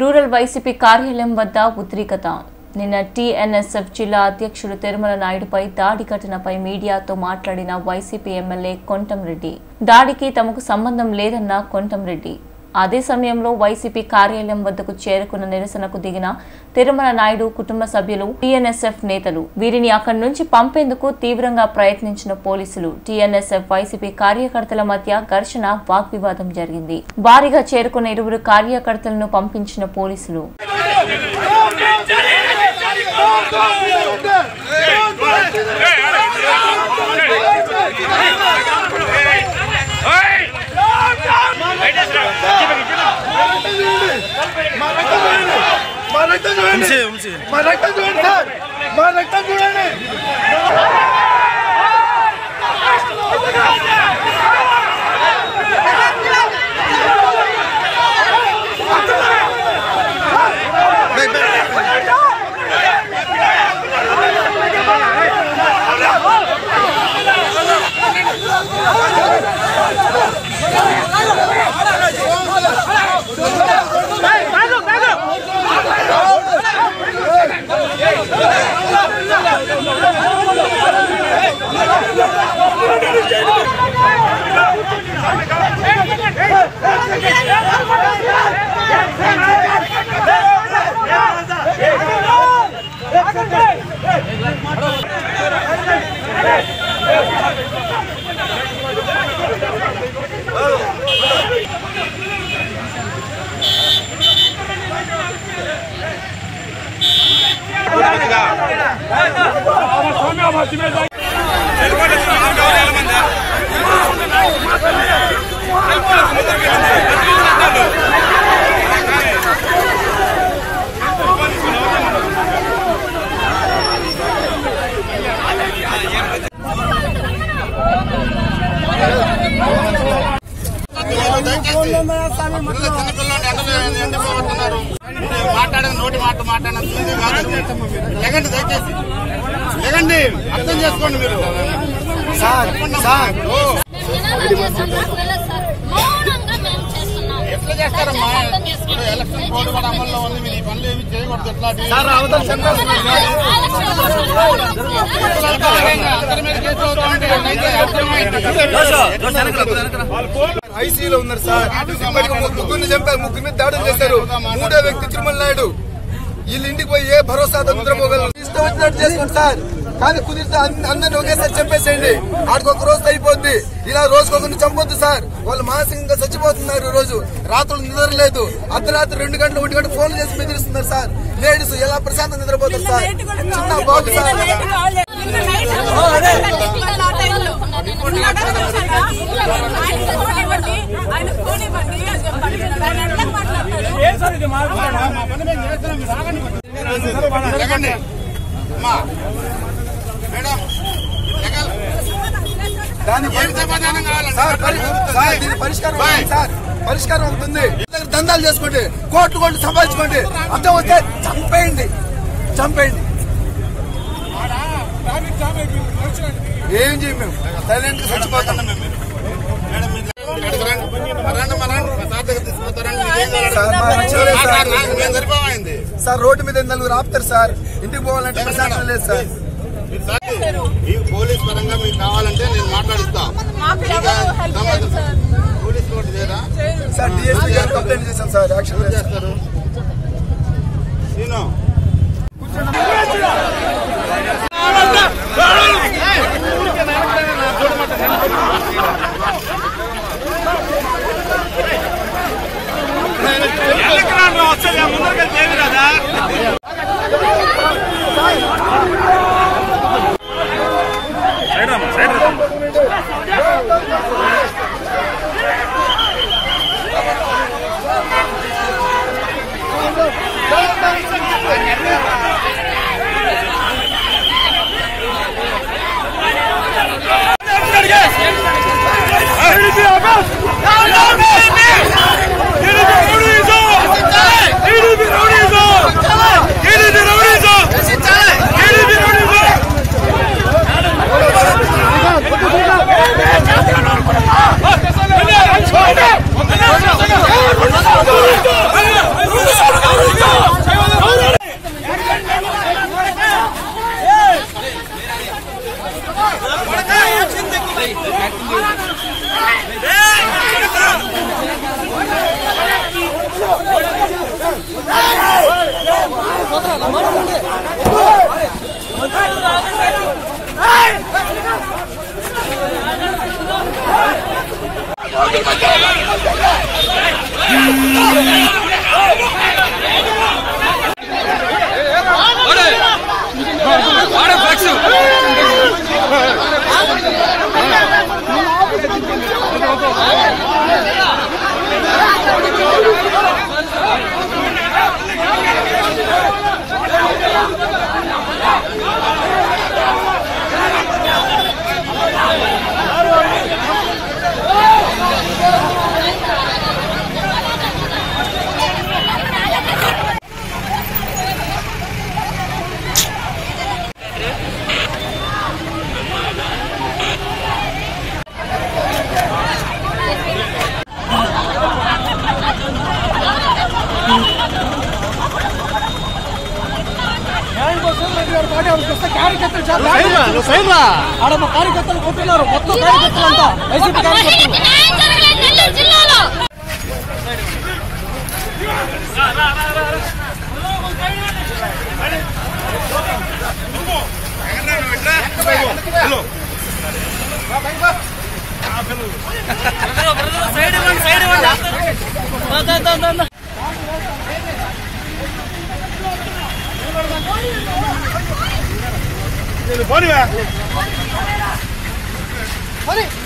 Rural YCP కార్యాలయం వద్ద ఉద్రిక్తత. నిన్న టీఎన్ఎస్ఎఫ్ జిల్లా అధ్యక్షుడు తిరుమల నాయుడుపై దాడి ఘటనపై మీడియాతో మాట్లాడిన వైసీపీ ఎమ్మెల్యే కొంటంరెడ్డి. దాడికి తమకు సంబంధం లేదన్న కొంటంరెడ్డి. అదే సమయంలో వైసీపీ కార్యాలయం వద్దకు చేరుకున్న నిరసనకు దిగిన తిరుమల నాయుడు కుటుంబ సభ్యులు, టీఎన్ఎస్ఎఫ్ నేతలు వీరిని అక్కడి నుంచి పంపేందుకు తీవ్రంగా ప్రయత్నించిన పోలీసులు, టీఎన్ఎస్ఎఫ్ వైసీపీ కార్యకర్తల మధ్య ఘర్షణ, వాగ్వివాదం జరిగింది. భారీగా చేరుకున్న ఇరువురు కార్యకర్తలను పంపించిన పోలీసులు మాట్లాడేది నోటి మాట మాట్లాడేది దయచేసి లేకండి, అర్థం చేసుకోండి మీరు. ఎట్లా చేస్తారమ్మా? ఎలక్షన్ కోడ్ కూడా అమల్లో ఉంది, మీరు ఈ పనులు ఏమి చేయకూడదు. ఎట్లా ఐసీలో ఉన్నారు సార్. ముగ్గురిని చంపారు, ముగ్గురు మీద దాడులు చేశారు. మూడో వ్యక్తి తిరుమల నాయుడు. వీళ్ళ ఇంటికి పోయి ఏ భరోసా నిద్రపోగలరు? ఇష్టం వచ్చినట్టు చేసుకోండి సార్, కానీ కుదిరితే అందరిని ఒకేసారి చంపేసేయండి. ఆడికి ఒక రోజు అయిపోద్ది. ఇలా రోజుకొకరిని చంపొద్దు సార్. వాళ్ళు మానసికంగా చచ్చిపోతున్నారు. రోజు రాత్రులు నిద్ర లేదు. అర్ధరాత్రి 2 గంటలు 1 గంట ఫోన్లు చేసి బెదిరిస్తున్నారు సార్. లేడీస్ ఎలా ప్రశాంతంగా నిద్రపోతారు సార్? చిన్న బాబు సార్. పరిష్కారం అవుతుంది. దందాలు చేసుకోండి, కోట్లు సంపాదించుకోండి. అర్థం వస్తే చంపేయండి. ఏం చేయం, మేము సైలెంట్ గా చచ్చిపోతాం. సార్ రోడ్డు మీద 4 ఆపుతారు సార్. ఇంటికి పోవాలంటే ప్రశాంతం లేదు సార్. ఈ పోలీస్ పరంగా మీకు కావాలంటే నేను మాట్లాడిస్తా. పోలీస్ రోడ్డు చేయరా సార్? డిఎస్పీ గారు కంప్లైంట్ చేశాం సార్, యాక్షన్ చేస్తారు. Come on. ఆడ మా కార్యకర్తలు కొట్టున్నారు, మొత్తం కార్యకర్తలు అంతా వైసీపీ కార్యకర్తలు. పోనీ